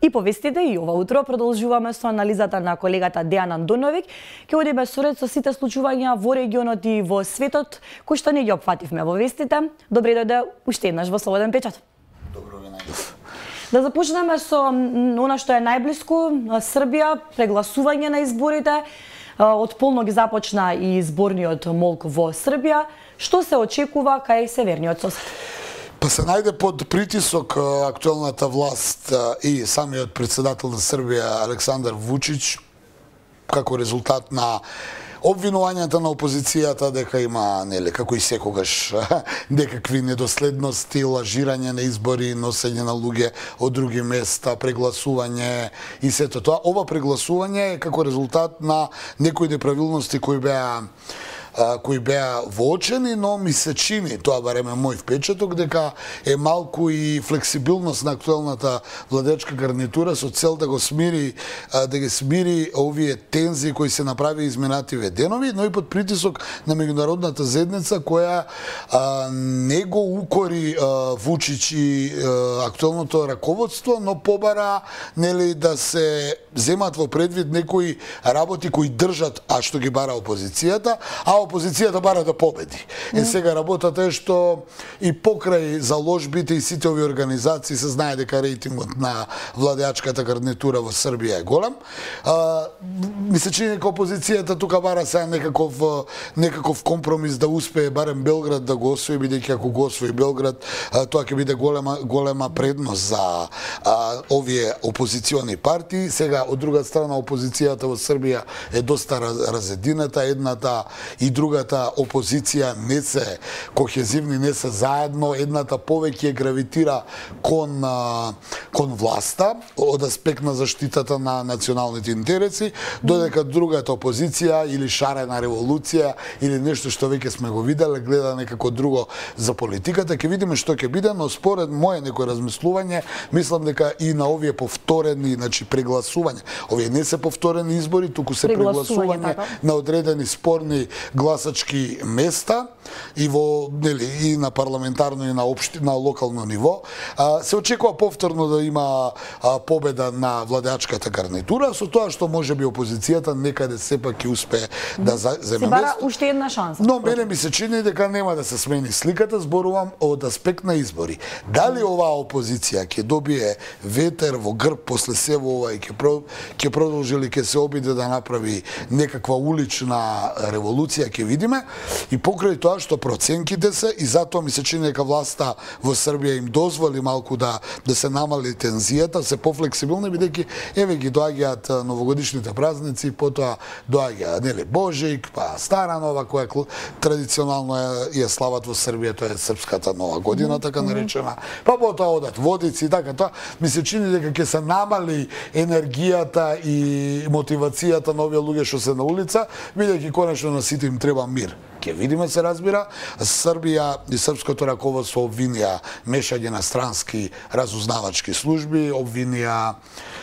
И повестите и ова утро продолжуваме со анализата на колегата Дејан Андоновиќ. Ќе одиме соред со сите случувања во регионот и во светот, кои што не ги опфативме во вестите. Добре дојде уште еднаш во Слободен печат. Добро ве најдов. Да започнеме со она што е најблиску, Србија, прегласување на изборите. Од полнок започна и изборниот молк во Србија. Што се очекува кај северниот сосед? Па се најде под притисок актуелната власт и самиот председател на Србија Александар Вучич како резултат на обвинувањата на опозицијата дека има, нели, како и секогаш, некакви недоследности, лажирање на избори, носење на луѓе од други места, прегласување и сето тоа. Ова прегласување е како резултат на некои неправилности кои беа воочени, но ми се чини, тоа барем е мој впечаток, дека е малку и флексибилност на актуелната владечка гарнитура со цел да ги смири овие тензии кои се направи изминативе денови, но и под притисок на меѓународната заедница која не го укори Вучич и актуелното раководство, но побара, нели, да се земат во предвид некои работи кои држат, а што ги бара опозицијата, а опозицијата бара да победи. Сега работата е што и покрај заложбите и сите овие организации се знае дека рейтингот на владеачката гарнитура во Србија е голем. Ми се чини дека опозицијата тука бара сега некаков компромис да успее барем Белград да го освои, бидејќи ако го освои Белград, тоа ќе биде голема предност за овие опозициони партии. Сега, од друга страна, опозицијата во Србија е доста разедината, едната и другата опозиција не се кохезивни, не се заедно, едната повеќе гравитира кон власта од аспект на заштитата на националните интереси, додека другата опозиција или шарена револуција или нешто што веќе сме го виделе, гледа некако друго за политиката. Ќе видиме што ќе биде, но според моје некој размислување, мислам дека и на овие повторени, значи прегласување, овие не се повторени избори, туку се прегласување на одредени спорни гласачки места и во, нели, и на парламентарно и на локално ниво. Се очекува повторно да има победа на владеачката гарнитура, со тоа што можеби опозицијата некаде сепак ќе успее да земе место. Се бара уште една шанса. Но мене ми се чини дека нема да се смени сликата, зборувам од аспект на избори. Дали оваа опозиција ќе добие ветер во грб после сево ова и ќе продолжи или ќе се обиде да направи некаква улична револуција, ќе видиме. И покрај тоа што проценките се, и затоа ми се чини дека власта во Србија им дозволи малку да се намали тензијата, се пофлексибилни, бидејќи еве ги доаѓаат новогодишните празници, потоа доаѓа, нели, Божик, па Стара Нова, која традиционално ја слават во Србија, тоа е српската нова година, така наречена. Па потоа одат водици и така тоа. Ми се чини дека ќе се намали енергијата и мотивацијата на овие луѓе што се на улица, бидејќи конечно на сите им треба мир. Ќе видиме, се разбира, Србија и српското раководство обвинија мешање на странски разузнавачки служби, обвинија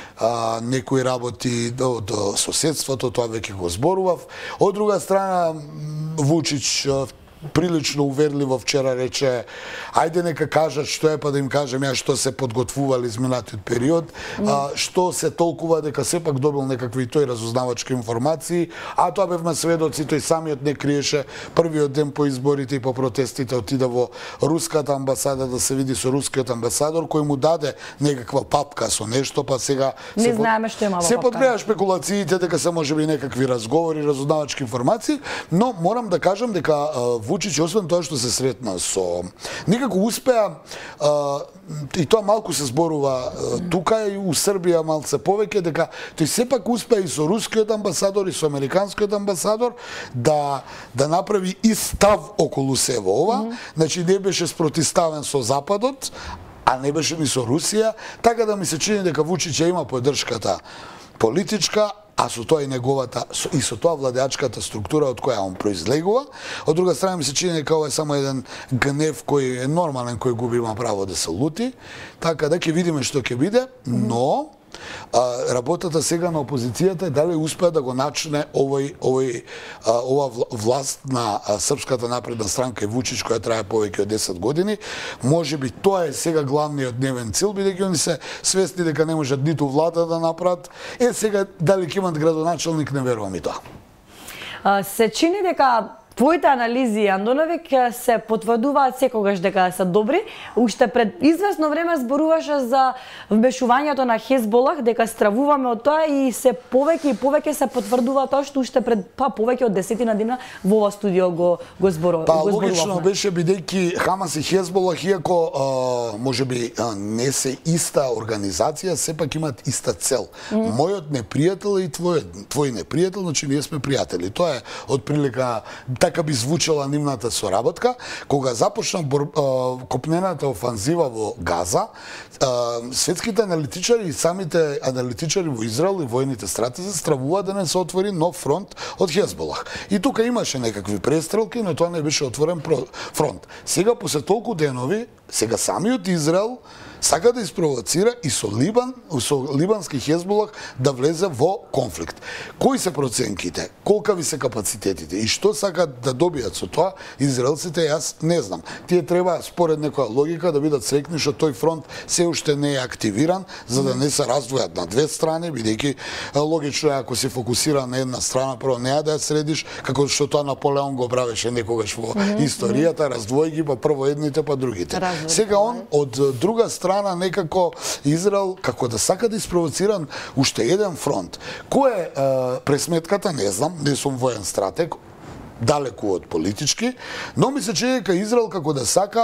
некои работи од соседството, тоа веќе го зборував. Од друга страна, Вучич прилично уверливо вчера рече, ајде нека кажат што е, па да им кажем ја што се подготвували изминатиот период, што се толкува дека сепак добил некакви тој разузнавачки информации, а тоа бевме сведоци, тој самиот не криеше првиот ден по изборите и по протестите, отида во руската амбасада да се види со рускиот амбасадор кој му даде некаква папка со нешто, па сега не знаеме што има во папка. Се подгреа шпекулациите дека се можеби некакви разговори, разузнавачки информации, но морам да кажам дека Вучич, освен тоа што се сретна со... Некако успеа, и тоа малку се зборува тука и у Србија малце повеќе, дека тој сепак успеа и со рускиот амбасадор и со американскиот амбасадор да направи и став околу сево ова. Значи не беше спротиставен со Западот, а не беше ни со Русија, така да ми се чини дека Вучич има поддршката политичка, а со тоа и неговата, и со тоа владеачката структура од која он произлегува. Од друга страна ми се чини дека ова е само еден гнев кој е нормален, кој губи има право да се лути, така да ќе видиме што ќе биде, но работата сега на опозицијата е дали успеа да го начне ова власт на Српската напредна странка и Вучич, која трае повеќе од 10 години. Можеби тоа е сега главниот дневен цел, бидејќи они се свесни дека не можат ниту влада да направат. Сега дали ќе имат градоначалник, не верувам и тоа. Се чини дека твоите анализи, Андоновик, се потврдуваат секогаш дека се добри. Уште пред известно време зборуваше за вмешувањето на Хезболах, дека стравуваме од тоа и се повеќе и повеќе се потврдува тоа што уште пред повеќе од 10 дена во ова студио го зборувавме. Логично беше, бидејќи Хамас и Хезболах, иако можеби не се иста организација, сепак имаат иста цел. Мојот непријател и твој непријател, значи ние сме пријатели. Тоа е отприлика така би звучала нивната соработка. Кога започна копнената офанзива во Газа, светските аналитичари и самите аналитичари во Израел и војните стратези стравуваат да не се отвори нов фронт од Хезболах. И тука имаше некакви престрелки, но тоа не беше отворен фронт. Сега, после толку денови, сега самиот Израел сака да испровоцира и со либански Хезболах да влезе во конфликт. Кои се проценките? Колкави се капацитетите? И што сакат да добијат со тоа? Израелците, јас не знам. Тие треба, според некоја логика, да бидат среќни што тој фронт се уште не е активиран, за да не се раздвојат на две страни, бидејќи логично е ако се фокусира на една страна, прво неа да ја средиш, како што тоа Наполеон го правеше некогаш во историјата, раздвои ги, па прво едните, па другите. Сега он од друга страна некако Израел како да сака да испровоцира уште еден фронт. Кој е пресметката, не знам, не сум воен стратег, далеку од политички, но ми се чини дека Израел како да сака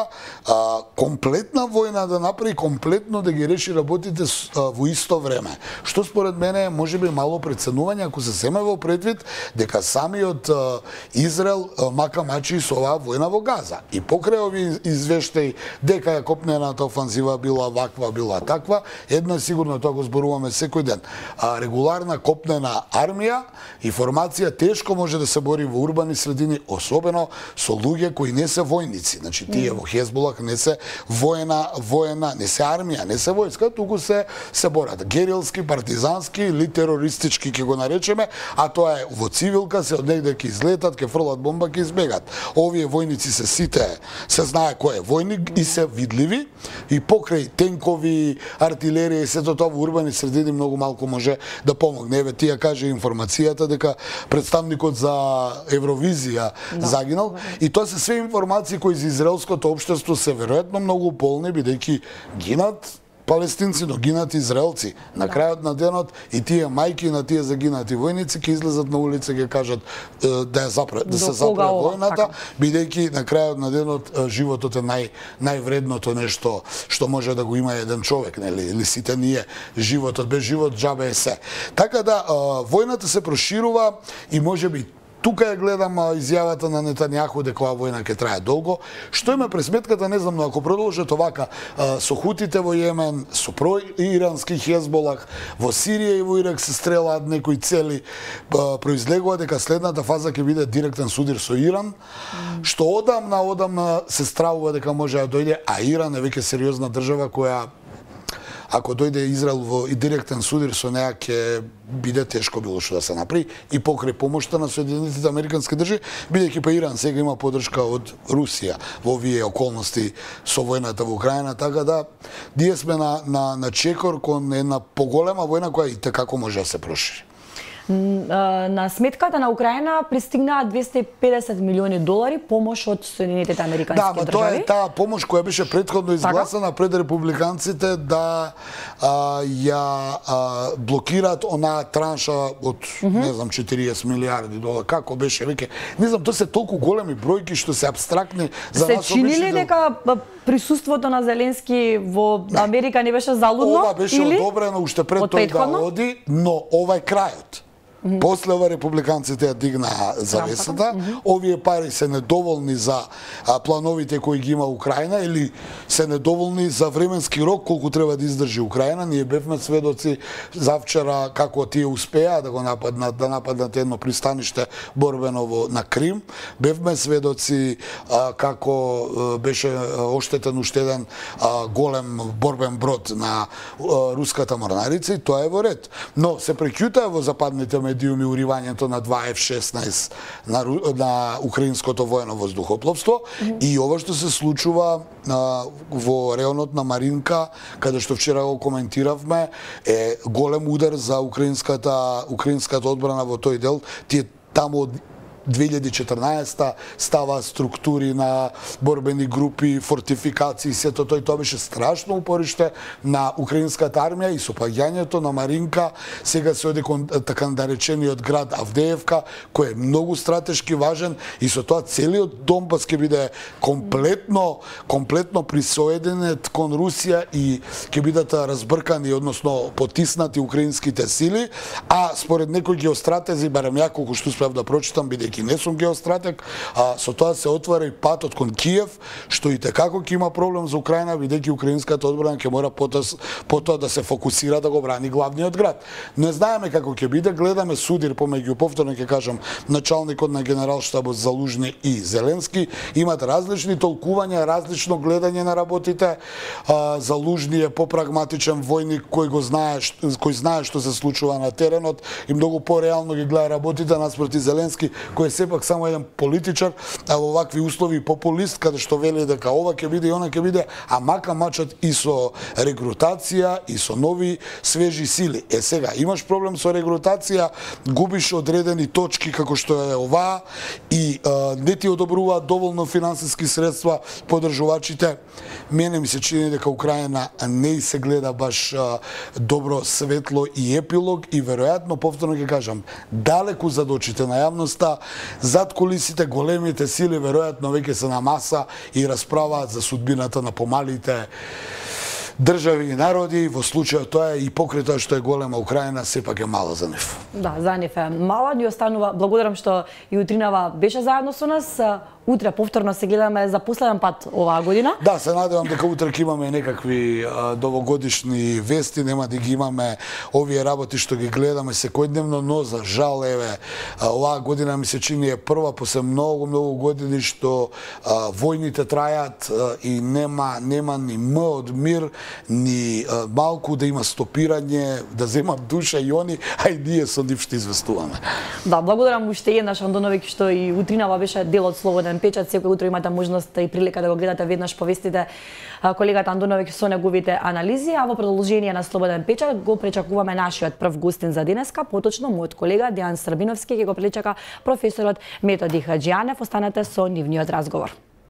комплетна војна да направи, комплетно да ги реши работите во исто време. Што според мене може би мало преценување ако се земе во предвид дека самиот Израел мака мачи со оваа војна во Газа. И покрај ови извештаи дека копнената офанзива била ваква, била таква, едно е сигурно, тоа го зборуваме секој ден. Регуларна копнена армија и формација тешко може да се бори во урбани средини, особено со луѓе кои не се војници. Значи, тие во Хезболах не се воена, не се армија, не се војска, туку се борат. Герилски, партизански или терористички, ќе го наречеме, а тоа е во цивилка, се од негде ќе излетат, ќе фрлат бомба, ќе избегат. Овие војници се сите, се знае кој е војник и се видливи, и покрај тенкови, артилерија и сето тоа во урбани средини многу малку може да помогне. Еве, тие каже информацијата дека представникот за Евровизија загинал, и тоа се све информации кои за израелското општество се веројатно многу полни, бидејќи гинат палестинци, но гинат израелци. На крајот на денот и тие мајки на тие загинати војници ќе излезат на улица и ќе кажат да се запре војната, бидејќи на крајот на денот животот е највредното нешто што може да го има еден човек, нели, или сите ние. Животот без живот џабе е се. Така да војната се проширува и можеби тука ја гледам изјавата на Нетањаху дека оваа војна ќе трае долго. Што има пресметката, не знам, но ако продолжат овака со хутите во Јемен, со проирански Хезболах, во Сирија и во Ирак се стрелаат некои цели, произлегува дека следната фаза ќе биде директен судир со Иран, што одамна се стравува дека може да дојде, а Иран е веќе сериозна држава која ако дојде Израел во директен судир со неа, ќе биде тешко било што да се направи и покрај помошта на Соединетите Американски држави, бидејќи па Иран сега има поддршка од Русија во овие околности со војната во Украина, така да ние сме на чекор кон една поголема војна која и како може да се прошири. На сметката на Украина пристигнаа 250 милиони долари помош од Соединетите Американски држави. Да, тоа е таа помош која беше претходно изгласана пред републиканците да ја блокираат онаа транша од не знам 40 милиарди долари. Како беше веќе? Не знам, тоа се толку големи бројки што се апстрактни за нас. Се чини ли дека присуството на Зеленски во Америка не беше залудно? Ова беше одобрено уште пред тој да оди, но ова е крајот. После ова републиканците ја дигнаа завесата. Овие пари се недоволни за плановите кои ги има Украина или се недоволни за временски рок колку треба да издржи Украина. Ние бевме сведоци завчера како тие успеа да го нападнат едно пристаниште борбено на Крим. Бевме сведоци како беше оштетен уште еден голем борбен брод на руската морнарица и тоа е во ред. Но се преќутаа во западните медиуми уривањето на 2 F-16 на украинското воено воздухопловство и ова што се случува во реонот на Маринка, каде што вчера го коментиравме, е голем удар за украинската одбрана во тој дел. Тие таму од 2014 става структури на борбени групи, фортификации, сето тоа беше страшно упориште на украинската армија и со паѓањето на Маринка сега се оди кон така наречениот град Авдеевка, кој е многу стратешки важен и со тоа целиот Донбас ќе биде комплетно присоединет кон Русија и ќе бидат разбркани, односно потиснати украинските сили, а според некои геостратези, барем ја колку што успеав да прочитам, бидејќи не сум геостратег, со тоа се отвара и патот кон Киев, што и tekako ќе има проблем за Украина, бидејќи украинската одбрана ќе мора потоа да се фокусира да го брани главниот град. Не знаеме како ќе биде, гледаме судир помеѓу, повторно ќе кажам, началникот на генералштабот Залужни и Зеленски, имат различни толкувања, различно гледање на работите. Залужни е попрагматичен војник кој знае што се случува на теренот и многу пореално ги гледа работите наспроти Зеленски, кој е сепак само еден политичар, а во вакви услови популист, каде што вели дека ова ќе биде и она ќе биде, а мака мачат и со регрутација и со нови свежи сили. Сега имаш проблем со регрутација, губиш одредени точки како што е оваа и не ти одобруваат доволно финансиски средства поддржувачите. Мене ми се чини дека Украина не се гледа баш добро светло и епилог и веројатно, повторно ќе кажам, далеку зад очите на јавноста, зад кулисите големите сили веројатно веќе се на маса и расправаат за судбината на помалите држави и народи. Во случајот тоа е и покрај тоа што е голема Украина, сепак е мала за нив. Да, за нив е мала, ни останува. Благодарам што и утринава беше заедно со нас. Утре повторно се гледаме за последен пат оваа година. Да, се надевам дека утре ќе имаме некакви новогодишни вести, нема да ги имаме овие работи што ги гледаме секојдневно, но за жал еве оваа година ми се чини е прва после многу години што војните трајат и нема ни м од мир, ни малку да има стопирање, да земат душа и они, а и ние со нив што известуваме. Да, благодарам уште еднаш Андоновиќ што и утринава беше дел од Слободен печат. Секој утро имате можност и прилика да го гледате веднаш повестите колегата Андоновиќ со неговите анализи, а во продолжение на Слободен печат го пречакуваме нашиот прв гостин за денеска, поточно мојот колега Дејан Србиновски ќе го пречака професорот Методи Хаџијанев. Останете со нивниот разговор.